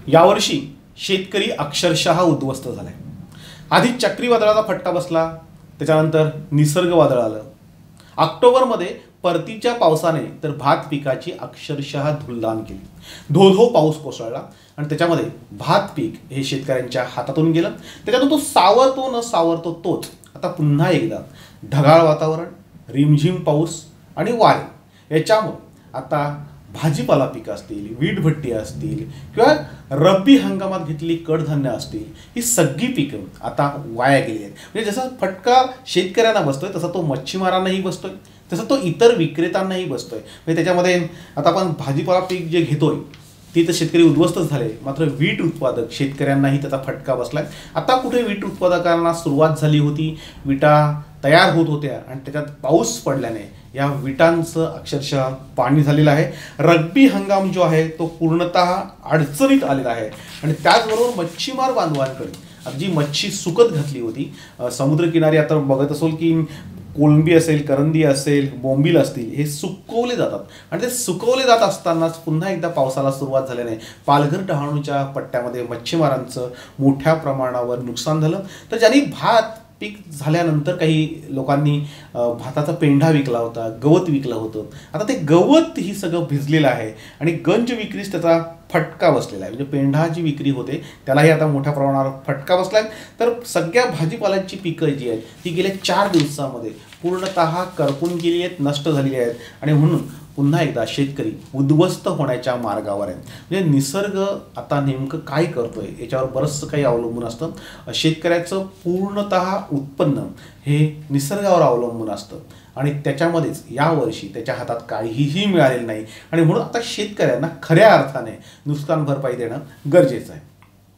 यावर्षी शेतकरी अक्षरशः उद्ध्वस्त झालाय। आधी चक्रीवादळाचा फटका बसला, त्याच्यानंतर निसर्ग वादळ आलं। ऑक्टोबरमध्ये परतीच्या पावसाने तर भात पिकाची अक्षरशः धुळदाण केली। धो पाऊस कोसळला आणि त्याच्यामध्ये भात पीक हे शेतकऱ्यांच्या हातातून गेलं। त्याच्यातून तो सावरतो न सावरतो तोच आता पुन्हा एकदा ढगाळ वातावरण, रिमझिम पाऊस आणि वारे याच्यामुळे आता भाजीपाला पिकं असतील, वीटभट्टी असतील किंवा रब्बी हंगामात घेतलेली कडधान्य असतील, ही सगळी पिकं आता वाया गेली आहेत। म्हणजे जसा फटका शेतकऱ्यांना बसतोय तसा तो मच्छीमारांनाही बसतोय, तसं तो इतर विक्रेत्यांनाही बसतोय। म्हणजे त्याच्यामध्ये आता आपण भाजीपाला पीक जे घेतोय ती तर शेतकरी उद्ध्वस्तच झाले, मात्र वीट उत्पादक शेतकऱ्यांनाही त्याचा फटका बसलाय। आता कुठे वीट उत्पादकांना सुरुवात झाली होती, विटा तयार होत होत्या आणि त्याच्यात पाऊस पडल्याने या विटांचं अक्षरशः पाणी झालेलं आहे। रब्बी हंगाम जो आहे तो पूर्णतः अडचणीत आलेला आहे आणि त्याचबरोबर मच्छीमार बांधवांकडे जी मच्छी सुकत घातली होती समुद्रकिनारी, आता बघत असेल की कोळंबी असेल, करंदी असेल, बोंबील असतील, हे सुकवले जातात आणि ते सुकवले जात असतानाच पुन्हा एकदा पावसाला सुरुवात झाल्याने पालघर डहाणूच्या पट्ट्यामध्ये मच्छीमारांचं मोठ्या प्रमाणावर नुकसान झालं। तर ज्यांनी भात पीक झाल्यानंतर काही लोकांनी भाताचा पेंढा विकला होता, गवत विकलं होतं। आता ते गवत ही सगळं भिजलेलं आहे आणि गंज विक्रीस त्याचा फटका बसलेला आहे। म्हणजे पेंढा जी विक्री होते त्यालाही आता मोठ्या प्रमाणावर फटका बसला आहे। तर सगळ्या भाजीपाल्याची पिकं जी आहेत ती गेल्या 4 दिवसामध्ये पूर्णतः करपून गेली आहेत, नष्ट झालेली आहेत आणि म्हणून पुन्हा एकदा शेतकरी उद्ध्वस्त होण्याच्या मार्गावर आहे। म्हणजे निसर्ग आता नेमकं काय करतोय याच्यावर बरंचसं काही अवलंबून असतं। शेतकऱ्याचं पूर्णतः उत्पन्न हे निसर्गावर अवलंबून असतं आणि त्याच्यामध्येच यावर्षी त्याच्या हातात काहीही मिळालेलं नाही आणि म्हणून आता शेतकऱ्यांना खऱ्या अर्थाने नुकसान भरपाई देणं गरजेचं आहे।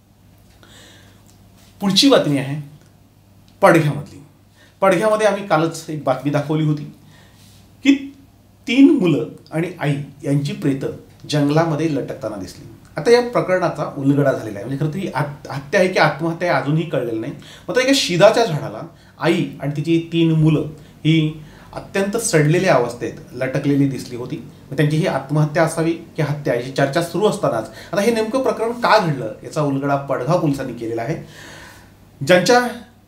पुढची बातमी आहे पडघ्यामधली। पडघ्यामध्ये आम्ही कालच एक बातमी दाखवली होती की 3 मुलं आणि आई यांची प्रेतं जंगलामध्ये लटकताना दिसली। आता या प्रकरणाचा उलगडा झालेला आहे। म्हणजे खरं तर ही हत्या आहे की आत्महत्या आहे अजूनही कळलेलं नाही। मात्र एका शिदाच्या झाडाला आई आणि तिची 3 मुलं ही अत्यंत सडलेल्या अवस्थेत लटकलेली दिसली होती। त्यांची ही आत्महत्या असावी की हत्या याची चर्चा सुरू असतानाच आता हे नेमकं प्रकरण का घडलं याचा उलगडा पडघा पोलिसांनी केलेला आहे। ज्यांच्या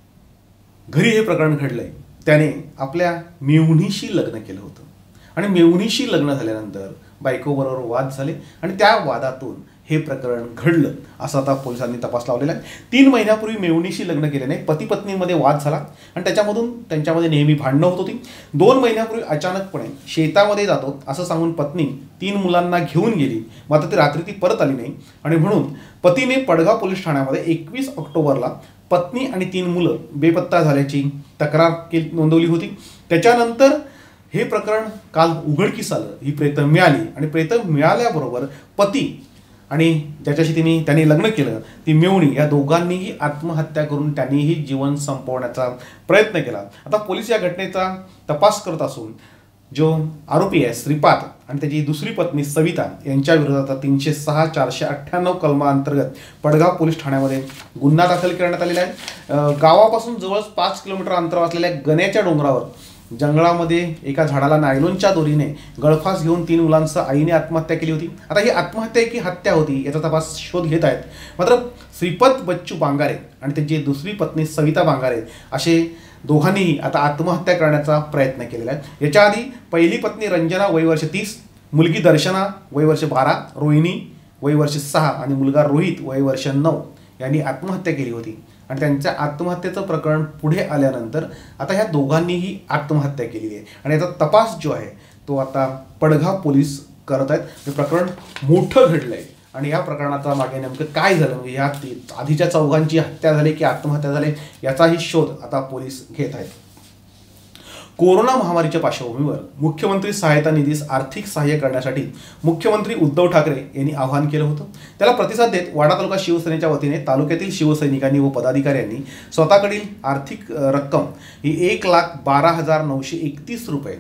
घरी हे प्रकरण घडलंय त्याने आपल्या मेहुणीशी लग्न केलं होतं आणि मेहुणीशी लग्न झाल्यानंतर बायकोबरोबर वाद झाले आणि त्या वादातून हे प्रकरण घडलं असं आता पोलिसांनी तपास लावलेला आहे। 3 महिन्यापूर्वी मेहुणीशी लग्न केल्याने पती पत्नीमध्ये वाद झाला आणि त्याच्यामधून त्यांच्यामध्ये नेहमी भांडणं होत होती। 2 महिन्यापूर्वी अचानकपणे शेतामध्ये जातो असं सांगून पत्नी 3 मुलांना घेऊन गेली, मात्र ती रात्री ती परत आली नाही आणि म्हणून पतीने पडघा पोलीस ठाण्यामध्ये 21 ऑक्टोबरला पत्नी आणि 3 मुलं बेपत्ता झाल्याची तक्रार नोंदवली होती। त्याच्यानंतर हे प्रकरण काल उघडकीस आलं। ही प्रेतं मिळाली आणि प्रेतं मिळाल्याबरोबर पती आणि ज्याच्याशी त्यांनी लग्न केलं ती मेहुणी या दोघांनीही आत्महत्या करून त्यांनीही जीवन संपवण्याचा प्रयत्न केला। आता पोलीस या घटनेचा तपास करत असून जो आरोपी आहे श्रीपाद आणि त्याची दुसरी पत्नी सविता यांच्या विरोधात 306 498 कलमांतर्गत पडघा पोलीस ठाण्यामध्ये गुन्हा दाखल करण्यात आलेला आहे। गावापासून जवळच 5 किलोमीटर अंतरावर असलेल्या गण्याच्या डोंगरावर जंगलामध्ये एका झाडाला नायलॉनच्या दोरीने गळफास घेऊन 3 मुलांसह आईने आत्महत्या केली होती। आता ही आत्महत्या की हत्या होती याचा तपास शोध घेत आहेत। मात्र श्रीपत बच्चू बांगारे आणि त्यांची दुसरी पत्नी सविता बांगारे असे दोघांनीही आता आत्महत्या करण्याचा प्रयत्न केलेला आहे। याच्या आधी पहिली पत्नी रंजना वय वर्ष 30, मुलगी दर्शना वय वर्ष 12, रोहिणी वय वर्ष 6 आणि मुलगा रोहित वय वर्ष 9 यांनी आत्महत्या केली होती आणि त्यांच्या आत्महत्येचं प्रकरण पुढे आल्यानंतर आता ह्या दोघांनीही आत्महत्या केलेली आहे आणि याचा तपास जो आहे तो आता पडघा पोलीस करत आहेत। हे प्रकरण मोठं घडलंय आणि या प्रकरणाचा मागे नेमकं काय झालं, म्हणजे या आधीच्या चौघांची हत्या झाली की आत्महत्या झाली याचाही शोध आता पोलीस घेत आहेत। कोरोना महामारीच्या पार्श्वभूमीवर मुख्यमंत्री सहायता निधीस आर्थिक सहाय्य करण्यासाठी मुख्यमंत्री उद्धव ठाकरे यांनी आवाहन केलं होतं। त्याला प्रतिसाद देत वाडा तालुका शिवसेनेच्या वतीने तालुक्यातील शिवसैनिकांनी व पदाधिकाऱ्यांनी स्वतःकडील आर्थिक रक्कम ही 1,12,931 रुपये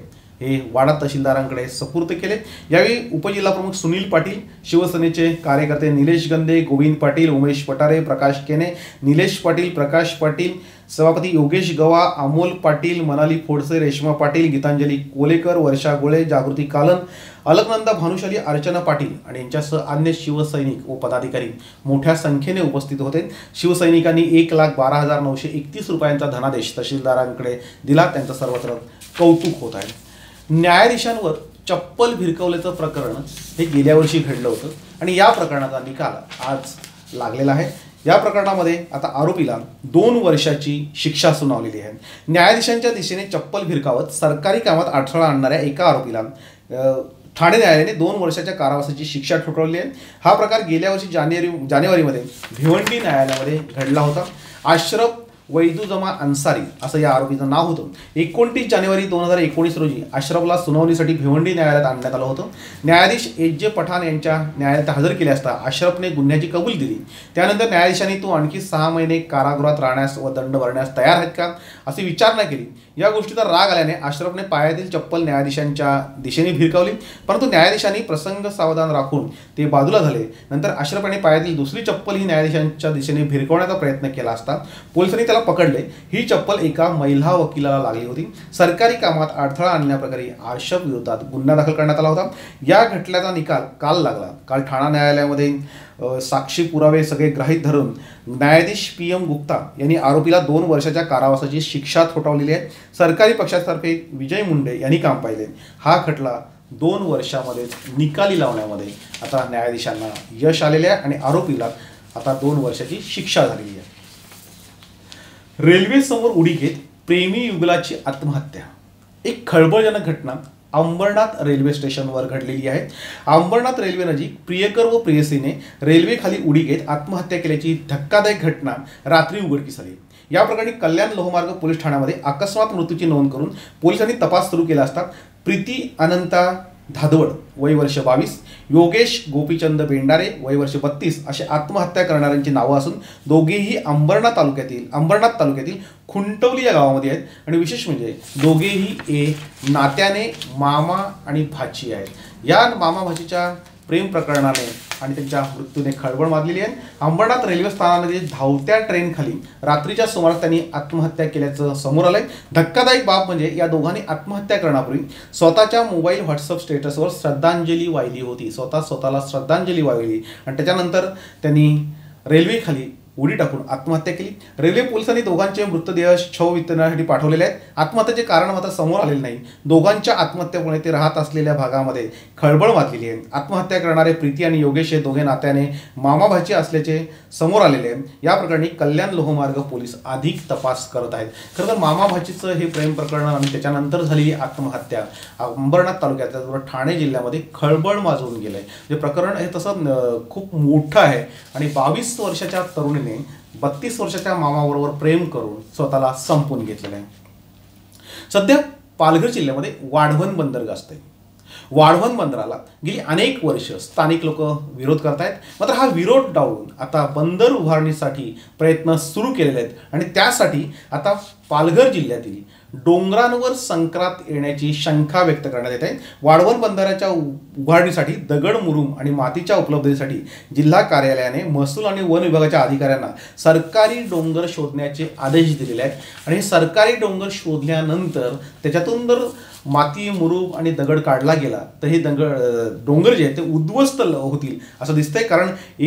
हे वाडा तहसीलदारांकडे सुपूर्द केले। यावेळी उपजिल्हाप्रमुख सुनील पाटील, शिवसेनेचे कार्यकर्ते निलेश गंदे, गोविंद पाटील, उमेश पटारे, प्रकाश केने, निलेश पाटील, प्रकाश पाटील, सभापती योगेश गवा, अमोल पाटील, मनाली फोडसे, रेश्मा पाटील, गीतांजली कोलेकर, वर्षा गोळे, जागृती कालन, अलकनंदा भानुशाली, अर्चना पाटील आणि यांच्यासह अन्य शिवसैनिक व पदाधिकारी मोठ्या संख्येने उपस्थित होते। शिवसैनिकांनी 1,12,931 रुपयांचा धनादेश तहसीलदारांकडे दिला। त्यांचं सर्वत्र कौतुक होत आहे। न्यायाधीशांवर चप्पल भिरकवल्याचं प्रकरण हे गेल्या वर्षी घडलं होतं आणि या प्रकरणाचा निकाल आज लागलेला आहे। या प्रकरणामध्ये आता आरोपीला 2 वर्षाची शिक्षा सुनावलेली आहे। न्यायाधीशांच्या दिशेने चप्पल भिरकावत सरकारी कामात अडथळा आणणाऱ्या एका आरोपीला ठाणे न्यायालयाने 2 वर्षाच्या कारावासाची शिक्षा ठोठावली आहे। हा प्रकार गेल्या वर्षी जानेवारीमध्ये भिवंडी न्यायालयामध्ये घडला होता। अशरफ वैदुजमा अन्सारी असं या आरोपीचं नाव होतं। 29 जानेवारी 2019 रोजी अशरफला सुनावणीसाठी भिवंडी न्यायालयात आणण्यात आलं होतं। न्यायाधीश एच.जे. पठाण यांच्या न्यायालयात हजर केले असता अशरफने गुन्ह्याची कबुली दिली। त्यानंतर न्यायाधीशांनी तू आणखी 6 महिने कारागृहात राहण्यास व दंड भरण्यास तयार आहेत का अशी विचारणा केली। या गोष्टीचा राग आल्याने अशरफने पायातील चप्पल न्यायाधीशांच्या दिशेने भिरकावली, परंतु न्यायाधीशांनी प्रसंग सावधान राखून ते बाजूला झाले। नंतर अशरफने पायातील दुसरी चप्पल ही न्यायाधीशांच्या दिशेने भिरकवण्याचा प्रयत्न केला असता पोलिसांनी त्याला पकडले। ही चप्पल एका महिला वकिलाला लागली होती। सरकारी कामात अडथळा आणल्याप्रकरणी अशरफ विरोधात गुन्हा दाखल करण्यात आला होता। या खटल्याचा निकाल काल लागला। काल ठाणा न्यायालयामध्ये साक्षी पुरावे सगळे गृहीत धरून न्यायाधीश PM गुप्ता यांनी आरोपीला 2 वर्षाच्या कारावासाची शिक्षा ठोठावलेली आहे। सरकारी पक्षातर्फे विजय मुंडे यांनी काम पाहिले। हा खटला 2 वर्षामध्ये निकाली लावण्यामध्ये आता न्यायाधीशांना यश आलेले आहे आणि आरोपीला आता 2 वर्षाची शिक्षा झालेली आहे। रेल्वे समोर उडी घेत प्रेमी युगलाची आत्महत्या। एक खळबळजनक घटना अंबरनाथ रेल्वे स्टेशनवर घडलेली आहे। अंबरनाथ रेल्वे नजीक प्रियकर व प्रेयसीने रेल्वे खाली उडी घेत आत्महत्या केल्याची धक्कादायक घटना रात्री उघडकीस आली। या प्रकरणी कल्याण लोहमार्ग पोलीस ठाण्यामध्ये अकस्मात मृत्यूची नोंद करून पोलिसांनी तपास सुरू केला असता प्रीती अनंता धादवड वय वर्ष 22, योगेश गोपीचंद बेंडारे वय वर्ष 32 असे आत्महत्या करणाऱ्यांची नावं असून दोघेही अंबरनाथ तालुक्यातील खुंटवली या गावामध्ये आहेत आणि विशेष म्हणजे दोघेही नात्याने मामा आणि भाची आहेत। या मामा भाचीच्या प्रेम प्रकरणाने आणि त्यांच्या मृत्यूने खळबळ माजलेली आहे। अंबरनाथ रेल्वे स्थानकामध्ये धावत्या ट्रेनखाली रात्रीच्या सुमारास त्यांनी आत्महत्या केल्याचं समोर आलंय। धक्कादायक बाब म्हणजे या दोघांनी आत्महत्या करण्यापूर्वी स्वतःच्या मोबाईल व्हॉट्सअप स्टेटसवर श्रद्धांजली वाहिली होती। स्वतःला श्रद्धांजली वाहिली आणि त्याच्यानंतर त्यांनी रेल्वे खाली उडी टाकून आत्महत्या केली। रेल्वे पोलिसांनी दोघांचे मृतदेह शवविच्छेदनासाठी पाठवलेले आहेत। आत्महत्येचे कारण मात्र समोर आलेले नाही। दोघांच्या आत्महत्येमुळे ते राहत असलेल्या भागामध्ये खळबळ माजलेली आहे। आत्महत्या करणारे प्रीती आणि योगेश हे दोघे नात्याने मामा भाची असल्याचे समोर आलेले आहे। या प्रकरणी कल्याण लोहमार्ग पोलीस अधिक तपास करत आहेत। खरं तर मामा भाचीचं हे प्रेम प्रकरण आणि त्याच्यानंतर झालेली आत्महत्या अंबरनाथ तालुक्यात त्याचबरोबर ठाणे जिल्ह्यामध्ये खळबळ माजवून गेलंय। जे प्रकरण हे तसं खूप मोठं आहे आणि 22 वर्षाच्या तरुणी 32 वर्षाच्या मामाबरोबर प्रेम करून स्वतःला संपून घेतलेलं आहे। सध्या पालघर जिल्ह्यामध्ये वाढवण बंदर गाजतंय। वाढवण बंदराला गेली अनेक वर्ष स्थानिक लोक विरोध करतायत, मात्र हा विरोध डावलून आता बंदर उभारणीसाठी प्रयत्न सुरू केलेले आहेत आणि त्यासाठी आता पालघर जिल्ह्यातील डोंगरांवर संक्रांत येण्याची शंका व्यक्त करण्यात येत आहे। वाढवण बंदराच्या उभारणीसाठी दगड, मुरुम आणि मातीच्या उपलब्धतेसाठी जिल्हा कार्यालयाने महसूल आणि वन विभागाच्या अधिकाऱ्यांना सरकारी डोंगर शोधण्याचे आदेश दिलेले आहेत आणि हे सरकारी डोंगर शोधल्यानंतर त्याच्यातून जर माती, मुरुम आणि दगड काढला गेला तर हे डोंगर जे आहेत ते उद्ध्वस्त होतील असं दिसतंय। कारण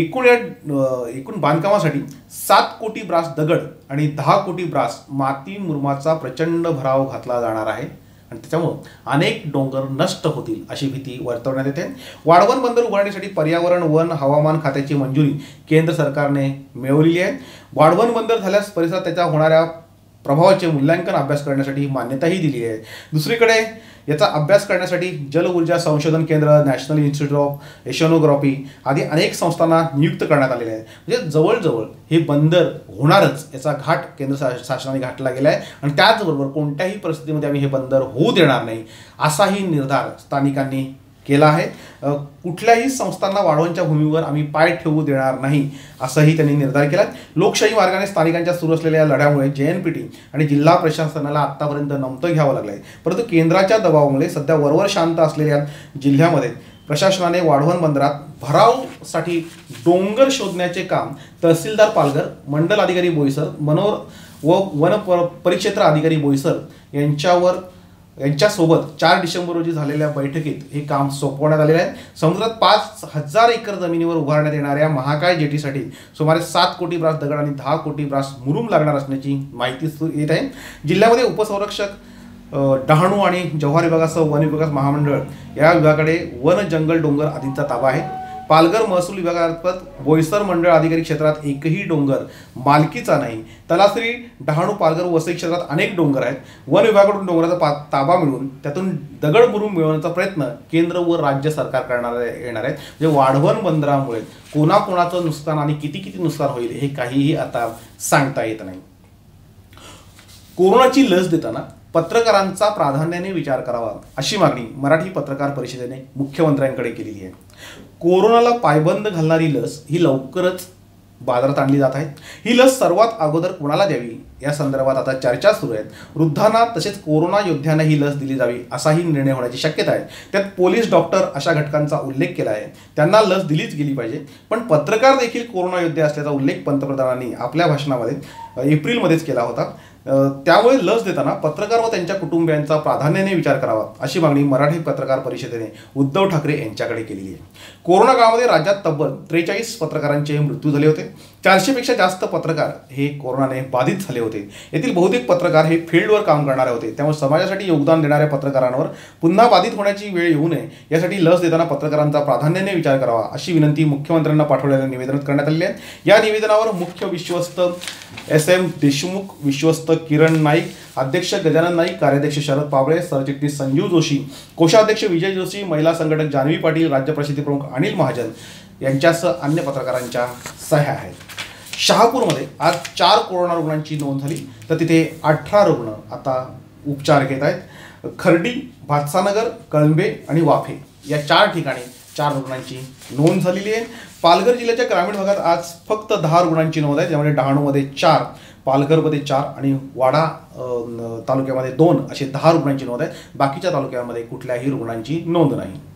एकूण बांधकामासाठी 7 कोटी ब्रास दगड आणि 10 कोटी ब्रास माती मुरुमाचा प्रचंड भराव घातला जाणार आहे आणि त्याच्यामुळे अनेक डोंगर नष्ट होतील अशी भीती वर्तवण्यात येते। वाढवण बंदर उभारणीसाठी पर्यावरण, वन, हवामान खात्याची मंजुरी केंद्र सरकारने मिळवलेली आहे। वाढवण बंदर झाल्यास परिसरात त्याच्या होणाऱ्या प्रभावाचे मूल्यांकन अभ्यास करण्यासाठी मान्यताही दिली आहे। दुसरीकडे याचा अभ्यास करण्यासाठी जल ऊर्जा संशोधन केंद्र, नॅशनल इन्स्टिट्यूट ऑफ ओशनोग्राफी आदी अनेक संस्थांना नियुक्त करण्यात आलेले आहे। म्हणजे जवळजवळ हे बंदर होणारच याचा घाट केंद्र शासनाने घातला गेला आहे आणि त्याचबरोबर कोणत्याही परिस्थितीमध्ये आम्ही हे बंदर होऊ देणार नाही असाही निर्धार स्थानिकांनी केला आहे। कुठल्याही संस्थांना वाढवणच्या भूमीवर आम्ही पाय ठेवू देणार नाही असंही त्यांनी निर्धार केला. लोकशाही मार्गाने स्थानिकांच्या सुरू असलेल्या या लढ्यामुळे JNPT आणि जिल्हा प्रशासनाला आत्तापर्यंत नमतं घ्यावं लागलं आहे. परंतु केंद्राच्या दबावामुळे सध्या वरवर शांत असलेल्या जिल्ह्यामध्ये प्रशासनाने वाढवण बंदरात भरावसाठी डोंगर शोधण्याचे काम तहसीलदार पालघर, मंडल अधिकारी बोईसर, मनोर व वन परिक्षेत्र अधिकारी बोईसर यांच्यासोबत 4 डिसेंबर रोजी झालेल्या बैठकीत हे काम सोपवण्यात आलेलं आहे. समुद्रात 5,000 एकर जमिनीवर उभारण्यात येणाऱ्या महाकाय जेटीसाठी सुमारे 7 कोटी ब्रास दगड आणि 10 कोटी ब्रास मुरुम लागणार असल्याची माहिती येत आहे. जिल्ह्यामध्ये उपसंरक्षक डहाणू आणि जव्हार विभागासह वन विकास महामंडळ या विभागाकडे वन जंगल डोंगर आदींचा ताबा आहे. पालघर महसूल विभागामार्फत बोईसर मंडळ अधिकारी क्षेत्रात एकही डोंगर मालकीचा नाही. तलासरी, डहाणू, पालघर, वसई क्षेत्रात अनेक डोंगर आहेत. वन विभागाकडून डोंगराचा ताबा मिळवून त्यातून दगड मुरुम मिळवण्याचा प्रयत्न केंद्र व राज्य सरकार येणार आहेत. म्हणजे वाढवण बंदरामुळे कोणाकोणाचं नुकसान आणि किती किती नुकसान होईल हे काहीही आता सांगता येत नाही. कोरोनाची लस देताना पत्रकारांचा प्राधान्याने विचार करावा अशी मागणी मराठी पत्रकार परिषदेने मुख्यमंत्र्यांकडे केलेली आहे. कोरोनाला पायबंद घालणारी लस ही लवकरच बाजारात आणली जात आहे. ही लस सर्वात अगोदर कोणाला द्यावी या संदर्भात आता चर्चा सुरू आहेत. वृद्धांना तसेच कोरोना योद्ध्यांना ही लस दिली जावी असाही निर्णय होण्याची शक्यता आहे. त्यात पोलीस, डॉक्टर अशा घटकांचा उल्लेख केला आहे. त्यांना लस दिलीच गेली पाहिजे. पण पत्रकार देखील कोरोना योद्धे असल्याचा उल्लेख पंतप्रधानांनी आपल्या भाषणामध्ये एप्रिलमध्येच केला होता. त्यामुळे लस देताना पत्रकार व त्यांच्या कुटुंबियांचा प्राधान्याने विचार करावा अशी मागणी मराठी पत्रकार परिषदेने उद्धव ठाकरे यांच्याकडे केलेली आहे. कोरोना काळामध्ये राज्यात तब्बल 43 पत्रकारांचे मृत्यू झाले होते. 400 पेक्षा जास्त पत्रकार हे कोरोनाने बाधित झाले होते. येथील बहुतेक पत्रकार हे फील्डवर काम करणारे होते. त्यामुळे समाजासाठी योगदान देणाऱ्या पत्रकारांवर पुन्हा बाधित होण्याची वेळ येऊ नये यासाठी लस देताना पत्रकारांचा प्राधान्याने विचार करावा अशी विनंती मुख्यमंत्र्यांना पाठवलेल्या निवेदनात करण्यात आलेली आहे. या निवेदनावर मुख्य विश्वस्त SM देशमुख, विश्वस्त किरण नाईक, अध्यक्ष गजानन नाईक, कार्याध्यक्ष शरद पावळे, सरचिटणीस संजीव जोशी, कोषाध्यक्ष विजय जोशी, महिला संघटक जान्हवी पाटील, राज्य प्रसिद्धी प्रमुख अनिल महाजन यांच्यासह अन्य पत्रकारांच्या सह्या आहेत. शहापूरमध्ये आज 4 कोरोना रुग्णांची नोंद झाली तर तिथे 18 रुग्ण आता उपचार घेत आहेत. खर्डी, भातसानगर, कळंबे आणि वाफे या 4 ठिकाणी 4 रुग्णांची नोंद झालेली आहे. पालघर जिल्ह्याच्या ग्रामीण भागात आज फक्त 10 रुग्णांची नोंद आहे. त्यामध्ये डहाणूमध्ये 4, पालघरमध्ये 4 आणि वाडा तालुक्यामध्ये 2 असे 10 रुग्णांची नोंद आहे. बाकीच्या तालुक्यांमध्ये कुठल्याही रुग्णांची नोंद नाही.